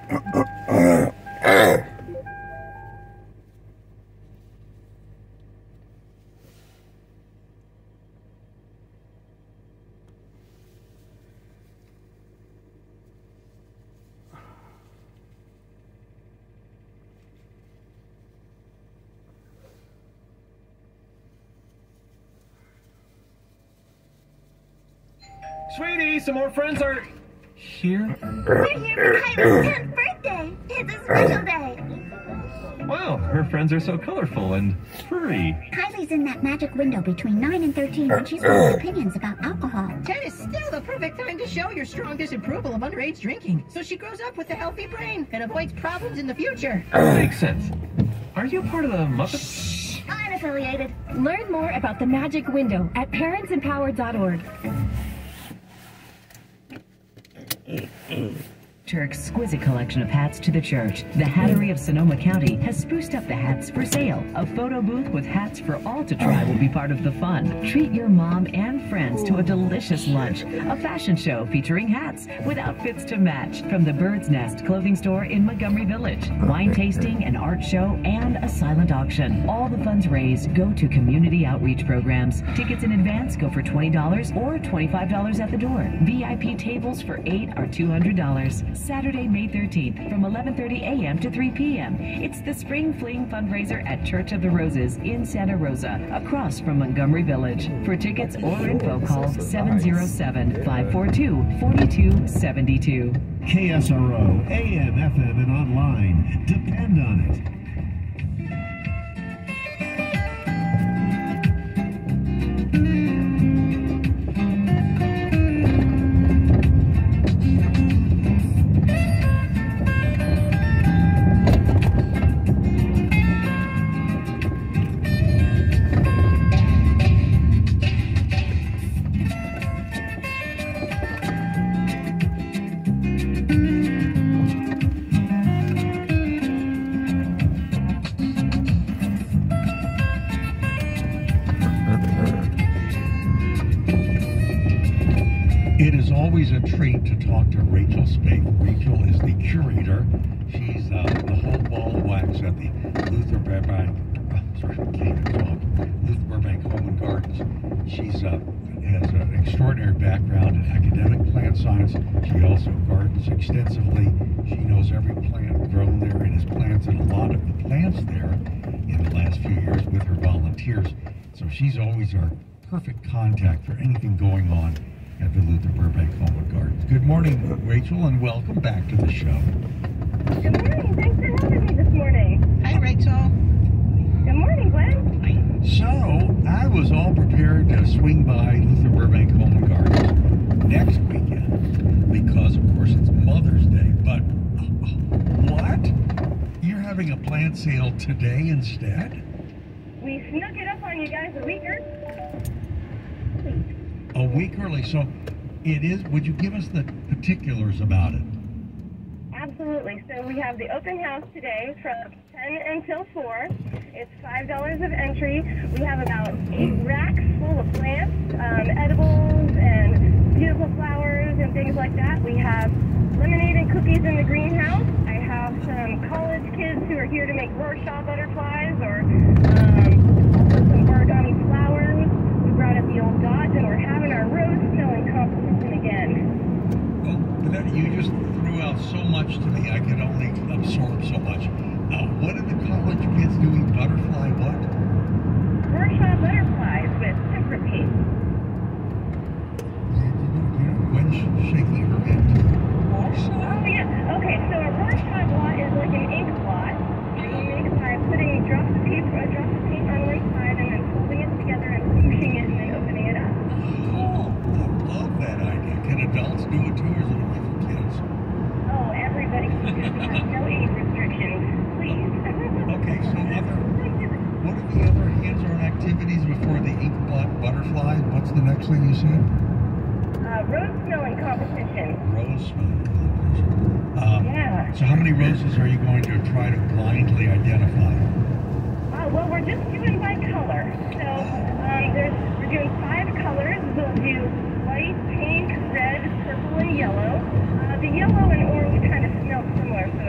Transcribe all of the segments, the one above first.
Sweetie, some more friends are here. We're here for Kyla's 10th birthday. It's a special day. Wow, her friends are so colorful and furry. Kylie's in that magic window between 9 and 13 and she's got opinions about alcohol. 10 is still the perfect time to show your strong disapproval of underage drinking, so she grows up with a healthy brain and avoids problems in the future. Makes sense. Are you part of the Muppets? Unaffiliated. Learn more about the Magic Window at parentsempowered.org. Her exquisite collection of hats to the church. The Hattery of Sonoma County has spruced up the hats for sale. A photo booth with hats for all to try will be part of the fun. Treat your mom and friends to a delicious lunch. A fashion show featuring hats with outfits to match. From the Bird's Nest clothing store in Montgomery Village. Wine tasting, an art show, and a silent auction. All the funds raised go to community outreach programs. Tickets in advance go for $20 or $25 at the door. VIP tables for 8 are $200. Saturday, May 13th from 11:30 a.m. to 3 p.m. It's the Spring Fling fundraiser at Church of the Roses in Santa Rosa, across from Montgomery Village. For tickets or info, call 707-542-4272. KSRO, AM, FM, and online. Depend on it. It is always a treat to talk to Rachel Spaeth. Rachel is the curator. She's the whole ball of wax at the Luther Burbank, Luther Burbank Home and Gardens. She's has an extraordinary background in academic plant science. She also gardens extensively. She knows every plant grown there and has planted a lot of the plants there in the last few years with her volunteers. So she's always our perfect contact for anything going on at the Luther Burbank Home and Gardens. Good morning, Rachel, and welcome back to the show. Good morning. Thanks for having me this morning. Hi, Rachel. Good morning, Glenn. So, I was all prepared to swing by Luther Burbank Home and Gardens next weekend because, of course, it's Mother's Day. But, what? You're having a plant sale today instead? We snuck it up on you guys a week early. A week early, so it is. Would you give us the particulars about it? Absolutely. So we have the open house today from 10 until 4. It's $5 of entry. We have about 8 racks full of plants, edibles, and beautiful flowers and things like that. We have lemonade and cookies in the greenhouse. I have some college kids who are here to make Rorschach butterflies or also some origami flowers. We brought up the old Dodge and we're having our rose smelling competition again. Oh, but you just threw out so much to me. I could only absorb so much. What are the college kids doing? Butterfly what? Rorschach butterflies with tempera paste. Gwen's shaking her head too. Oh yeah. Okay, so a Rorschach blot is like an ink blot. You make by putting drops of paint on one side and then folding it together and pushing it and then opening it up. Oh, I love that idea. Can adults do it too, or is it only for kids? Oh, everybody can do it. No age restrictions, please. Okay, so what are the other hands-on activities before the ink blot butterfly? What's the next thing you said? Rose smelling competition. Rose smelling competition. Yeah. So how many roses are you going to try to blindly identify? Well, we're just doing by color. So we're doing 5 colors. We'll do white, pink, red, purple, and yellow. The yellow and orange kind of smell similar, so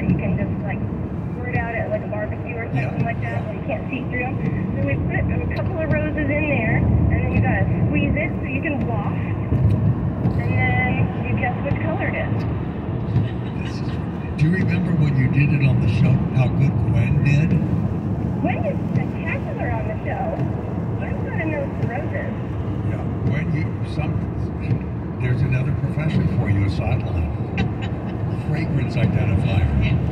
you can just like squirt out at like a barbecue or something like that where you can't see through them. So we put a couple of roses in there, and then you gotta squeeze it so you can waft, and then you guess which color it is. Do you remember when you did it on the show, how good Gwen did? Gwen is spectacular on the show. Gwen's got a nose for roses. Yeah, Gwen, there's another profession for you, a sideline. Fragrance identifier.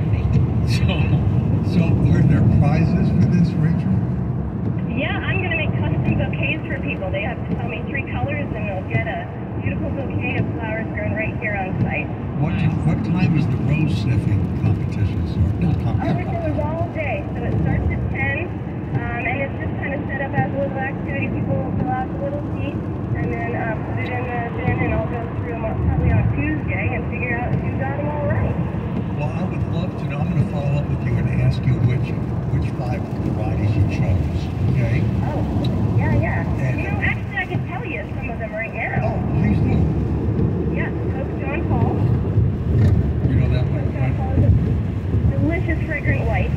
So are there prizes for this, Rachel? Yeah, I'm going to make custom bouquets for people. They have to tell me 3 colors and they'll get a beautiful bouquet of flowers grown right here on site. What time is the rose sniffing competition start? No, It goes all day. So it starts at 10, and it's just kind of set up as a little activity. People will fill out the little sheet and then put it in the bin, and I'll go through them probably on Tuesday and figure out if you got them all right. Well, I would love to know. I'm going to follow up with you and ask you which 5 varieties you chose, okay? Oh, yeah. And, Actually, I can tell you some of them right now. Oh, please do. Yeah, Coke John Paul. You know that one? Coke John Paul is a delicious fragrant white.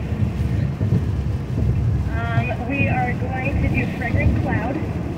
We are going to do Fragrant Cloud.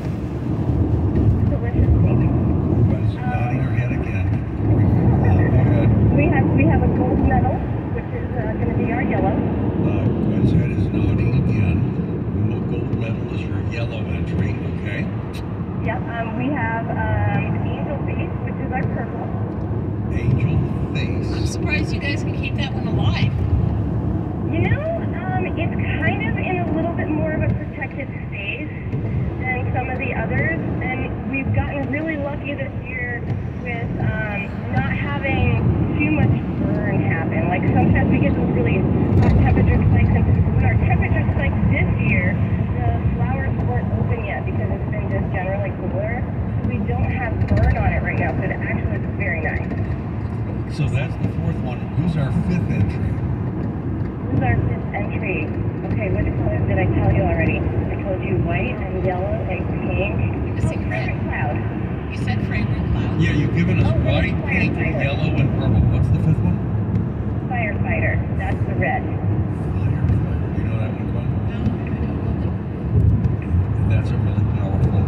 Delicious pink. Gwen's nodding her head again. Go ahead. We have a gold medal, which is going to be our yellow. Gwen's head is nodding again. Gold medal is your yellow entry, okay? Yep. We have Angel Face, which is our purple. Angel Face. I'm surprised you guys can keep that one alive. You know, it's kind of in a little bit more of a protected space than some of the others, and we've gotten really lucky this year with not having too much burn happen. Like sometimes we get those really hot temperature spikes, and when our temperature spikes this year, the flowers weren't open yet because it's been just generally cooler. We don't have burn on it right now, so it actually looks very nice. So that's the 4th one. Who's our 5th entry? This is our 5th entry. Okay, which colors did I tell you already? I told you white and yellow and pink. You're missing red. Fragrant Cloud. You said fragrant cloud. Yeah, you've given us white, pink, yellow, and purple. What's the 5th one? Firefighter. That's the red. Firefighter. You know that one, Gwen? No, I don't know. And that's a really powerful.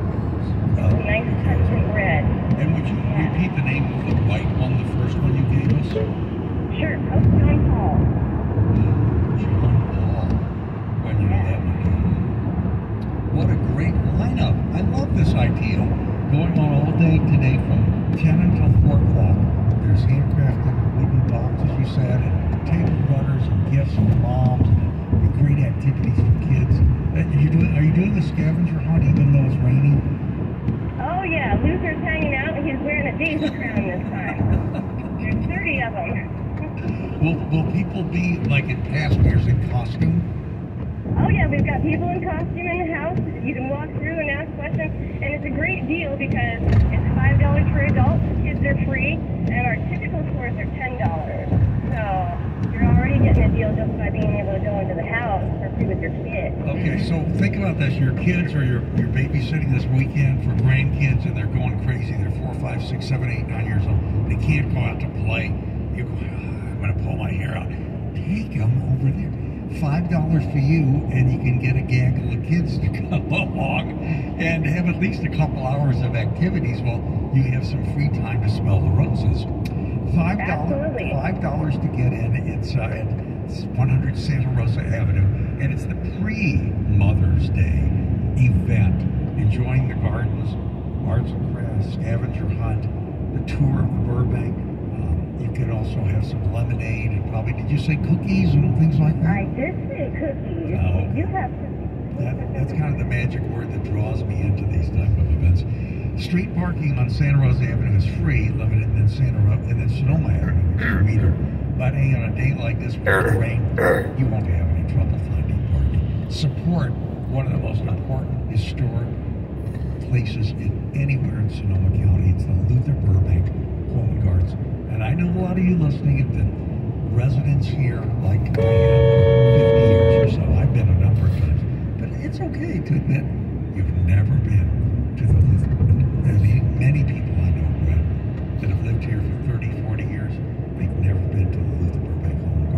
Nice pungent red. And would you repeat the name of the white one, the first one you gave us? Sure. Coke John Paul. John Paul. When you know that one. What a great lineup. I love this idea. Going on all day today from 10 until 4 o'clock. There's handcrafted wooden boxes, you said, and table runners and gifts for moms, and great activities for kids. Are you doing the scavenger hunt even though it's raining? Oh yeah, Luther's hanging out and he's wearing a daisy crown this time. There's 30 of them. Will people be, like in past years, in costume? Oh yeah, we've got people in costume in the house. You can walk through and ask questions, and it's a great deal because it's $5 for adults, kids are free, and our typical tours are $10. So you're already getting a deal just by being able to go into the house for free with your kid. Okay, so think about this. Your kids or you're babysitting this weekend for grandkids and they're going crazy. They're 4, 5, 6, 7, 8, 9 years old. They can't go out to play. You go, I'm going to pull my hair out. Take them over there. $5 for you, and you can get a gaggle of kids to come along and have at least a couple hours of activities while you have some free time to smell the roses. $5 to get in. It's 100 Santa Rosa Avenue, and it's the pre-Mother's Day event. Enjoying the gardens, arts and crafts, scavenger hunt, the tour of the Burbank. You can also have some lemonade and probably, did you say cookies and things like that? I did say cookies. Oh. You have cookies. That's kind of the magic word that draws me into these type of events. Street parking on Santa Rosa Avenue is free, limited in Sonoma Avenue, which is a meter. But hey, on a day like this with the rain, you won't have any trouble finding parking. Support one of the most important historic places anywhere in Sonoma County. It's the Luther Burbank Home and Gardens. And I know a lot of you listening have been residents here like I have 50 years or so. I've been a number of times. But it's okay to admit you've never been to the Luther. Many people I know, Brett, that have lived here for 30, 40 years, they've never been to the Luther Burbank Home and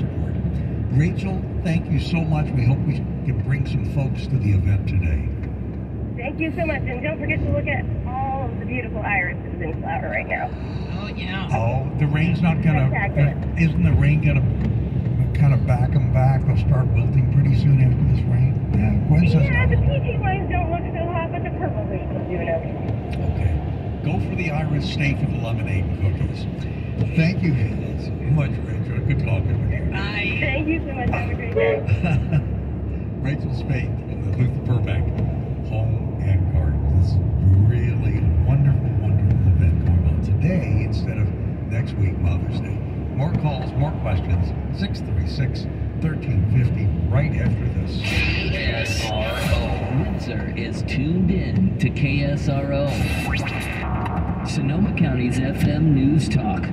support. Rachel, thank you so much. We hope we can bring some folks to the event today. Thank you so much, and don't forget to look at all of the beautiful irises in flower right now. Oh, yeah. Oh, the rain's not gonna, Spectacular. isn't the rain gonna kind of back them back? They'll start wilting pretty soon after this rain. Yeah, Gwen says Yeah, the no. peachy ones don't look so hot, but the purples are still doing okay. Okay. Go for the iris, stay for the lemonade and cookies. Thank you so much, Rachel. Good talking with you. Bye. Thank you so much. Have a great day. Rachel Spade from the Luther Burbank Home and Gardens. This really wonderful, wonderful event going on today instead of next week, Mother's Day. More calls, more questions. 636-1350 right after this. KSRO. Windsor is tuned in to KSRO. Sonoma County's FM News Talk.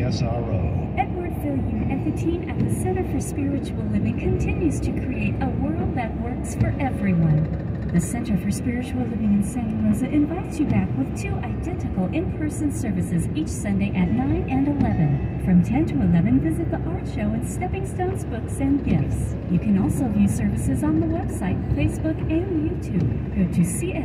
KSRO. Edward Fillion and the team at the Center for Spiritual Living continues to create a world that works for everyone. The Center for Spiritual Living in Santa Rosa invites you back with 2 identical in-person services each Sunday at 9 and 11. From 10 to 11, visit the art show and Stepping Stones Books and Gifts. You can also view services on the website, Facebook, and YouTube. Go to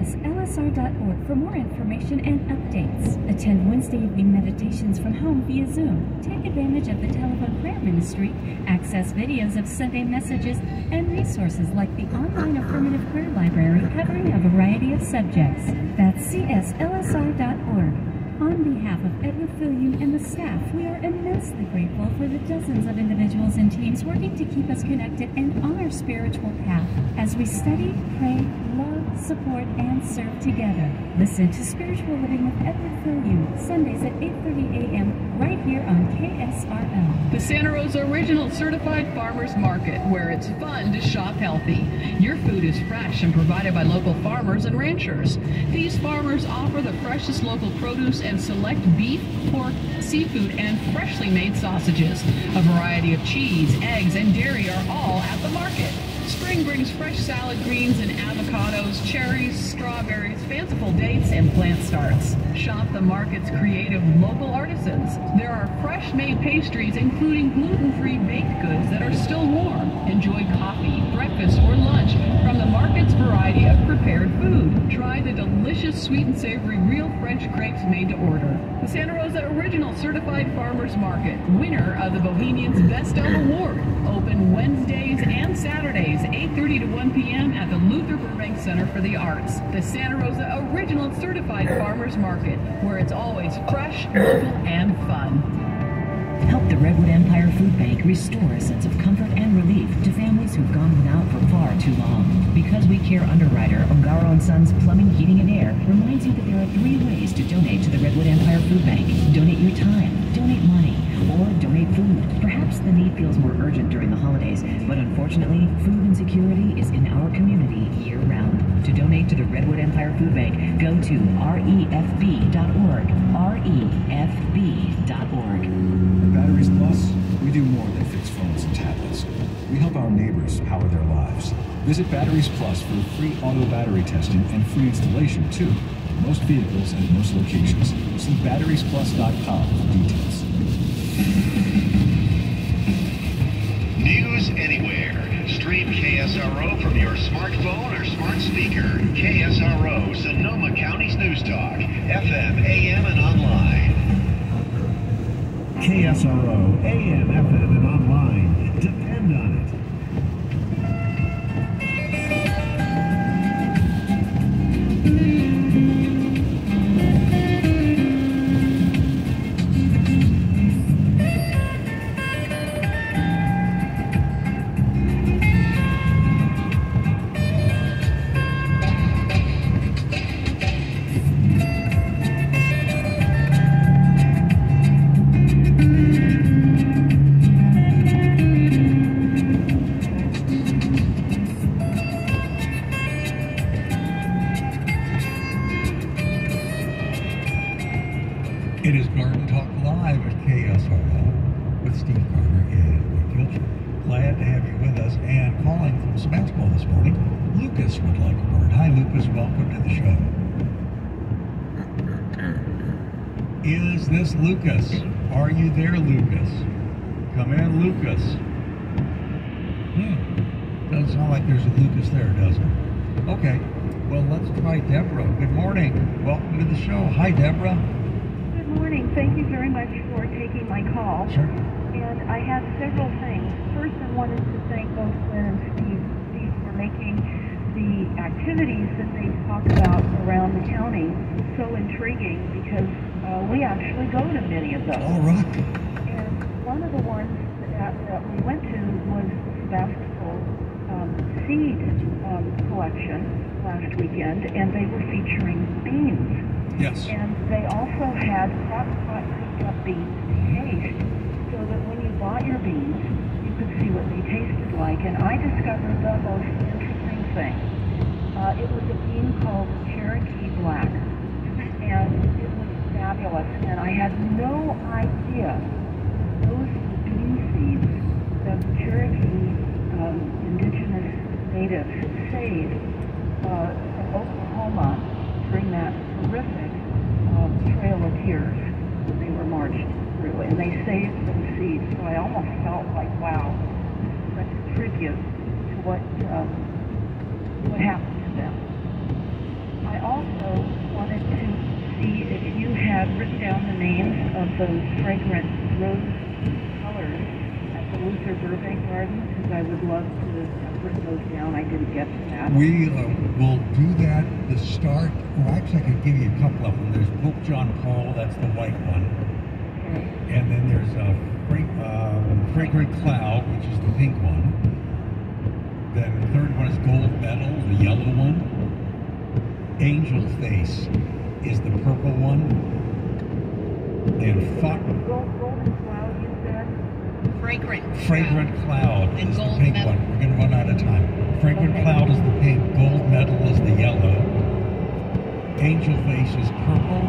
cslsr.org for more information and updates. Attend Wednesday evening meditations from home via Zoom. Take advantage of the telephone prayer ministry, access videos of Sunday messages, and resources like the online affirmative prayer library covering a variety of subjects. That's cslsr.org. On behalf of Edward Fillion and the staff, we are immensely grateful for the dozens of individuals and teams working to keep us connected and on our spiritual path as we study, pray, love, support, and serve together. Listen to Spiritual Living with Edward Fillion, Sundays at 8:30 a.m. right here on KSRL. The Santa Rosa Original Certified Farmers Market, where it's fun to shop healthy. Your food is fresh and provided by local farmers and ranchers. These farmers offer the freshest local produce and select beef, pork, seafood, and freshly made sausages. A variety of cheese, eggs, and dairy are all at the market. Spring brings fresh salad greens and avocados, cherries, strawberries, fanciful dates, and plant starts. Shop the market's creative local artisans. There are fresh-made pastries, including gluten-free baked goods that are still warm. Enjoy coffee, breakfast, or lunch from the market's variety of prepared food. Try the delicious sweet and savory real French crepes made to order. The Santa Rosa Original Certified Farmers Market, winner of the Bohemian's Best of Award. Open Wednesdays and Saturdays, 8:30 to 1 p.m. at the Luther Burbank Center for the Arts. The Santa Rosa Original Certified Farmers Market, where it's always fresh, local, and fun. Help the Redwood Empire Food Bank restore a sense of comfort and relief to families who've gone without for far too long. Because We Care underwriter Ongaro & Sons Plumbing, Heating, and Air reminds you that there are 3 ways to donate to the Redwood Empire Food Bank. Donate your time, donate money, or donate food. Perhaps the need feels more urgent during the holidays, but unfortunately, food insecurity is in our community year-round. To donate to the Redwood Empire Food Bank, go to refb.org, refb.org. At Batteries Plus, we do more than fix phones and tablets. We help our neighbors power their lives. Visit Batteries Plus for free auto battery testing and free installation, too. Most vehicles and most locations. See batteriesplus.com for details. News anywhere. Stream KSRO from your smartphone or smart speaker. KSRO, Sonoma County's News Talk. FM, AM, and online. KSRO, AM, FM, and online. Depend on it. It is Garden Talk Live at KSRO with Steve Carter and Rick Kilcher. Glad to have you with us. And calling from Sebastopol this morning, Lucas would like a word. Hi, Lucas. Welcome to the show. Is this Lucas? Are you there, Lucas? Come in, Lucas. like there's a Lucas there, does it? Okay. Well, let's try Deborah. Good morning. Welcome to the show. Hi, Deborah. Good morning. Thank you very much for taking my call. Sure. And I have several things. First, I wanted to thank both Glenn and Steve for making the activities that they talk about around the county so intriguing, because we actually go to many of those. All right. And one of the ones that we went to was the Sebastopol seed collection last weekend, and they were featuring beans. Yes. And they also had crock-pot cooked up beans to taste, so that when you bought your beans, you could see what they tasted like. And I discovered the most interesting thing. It was a bean called Cherokee Black, and it was fabulous. And I had no idea those bean seeds that the Cherokee indigenous natives saved from Oklahoma during that horrific Trail of Tears that they were marched through, and they saved those seeds. So I almost felt like, wow, this is such a tribute to what happened to them. I also wanted to see if you had written down the names of those fragrant rose colors at the Luther Burbank Garden, because I would love to have written those down. I didn't get to that. We will do that to start. Well, actually, I could give you a couple of them. There's Pope John Paul, that's the white one. Okay. And then there's Fragrant Cloud, which is the pink one. Then the third one is Gold Medal, the yellow one. Angel Face is the purple one. And Golden Cloud, you said? Fragrant Cloud and is the Gold pink Medal. one. We're going to run out of time. Fragrant Cloud is the pink. Gold Medal is the yellow. Angel Face is purple.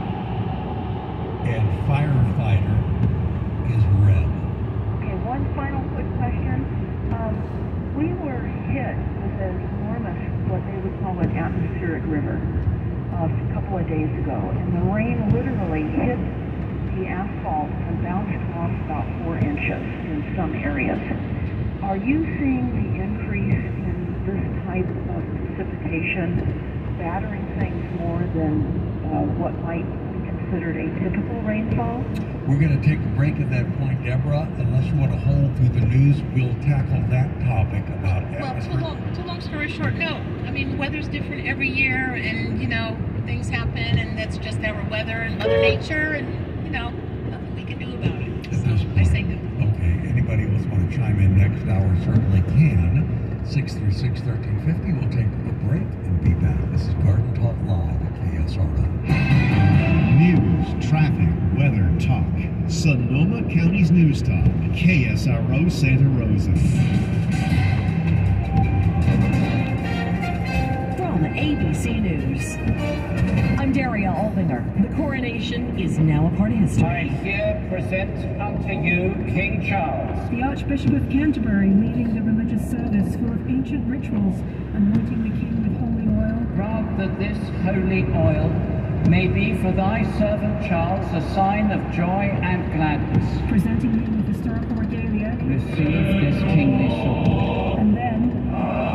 And Firefighter is red. Okay, one final quick question. We were hit with an enormous, what they would call an atmospheric river, a couple of days ago, and the rain literally hit the asphalt and bounced off about 4 inches in some areas. Are you seeing the increase in this type of precipitation battering things more than what might be considered a typical rainfall? We're going to take a break at that point, Deborah. Unless you want to hold through the news, we'll tackle that topic about atmosphere. Well, to long story short, no. I mean, the weather's different every year, and, you know, things happen, and that's just our weather and Mother Nature, and, you know, nothing we can do about it. So I say no. Okay, anybody else want to chime in next hour certainly can. 636-1350. We'll take a break and be back. This is Garden Talk Live at KSRO. News, traffic, weather, talk. Sonoma County's News Talk. KSRO Santa Rosa. From ABC News, I'm Daria Albinger. The coronation is now a part of history. I here present unto you King Charles. The Archbishop of Canterbury leading the religious service full of ancient rituals, anointing the king with holy oil. Grant that this holy oil may be for thy servant Charles a sign of joy and gladness. Presenting him with historical regalia. Receive this kingly sword. And then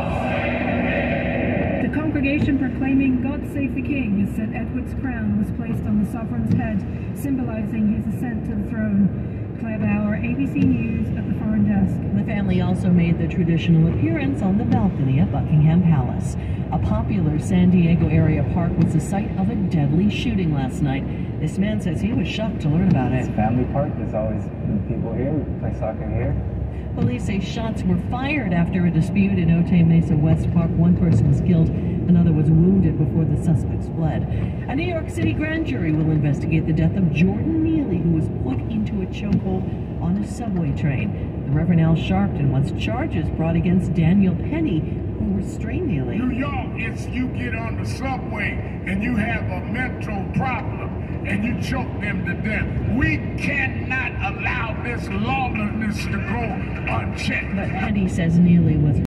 the congregation proclaiming God Save the King as St. Edward's crown was placed on the sovereign's head, symbolizing his ascent to the throne. Claire Bauer, ABC News at the Foreign Desk. The family also made the traditional appearance on the balcony at Buckingham Palace. A popular San Diego area park was the site of a deadly shooting last night. This man says he was shocked to learn about it. It's a family park. There's always people here. We play soccer here. Police say shots were fired after a dispute in Otay Mesa West Park. One person was killed, another was wounded before the suspects fled. A New York City grand jury will investigate the death of Jordan Neely, who was put into a chokehold on a subway train. The Reverend Al Sharpton wants charges brought against Daniel Penny, who restrained Neely. New York, it's you get on the subway and you have a mental problem and you choke them to death. We cannot allow this lawlessness to go unchecked. But Penny says Neely was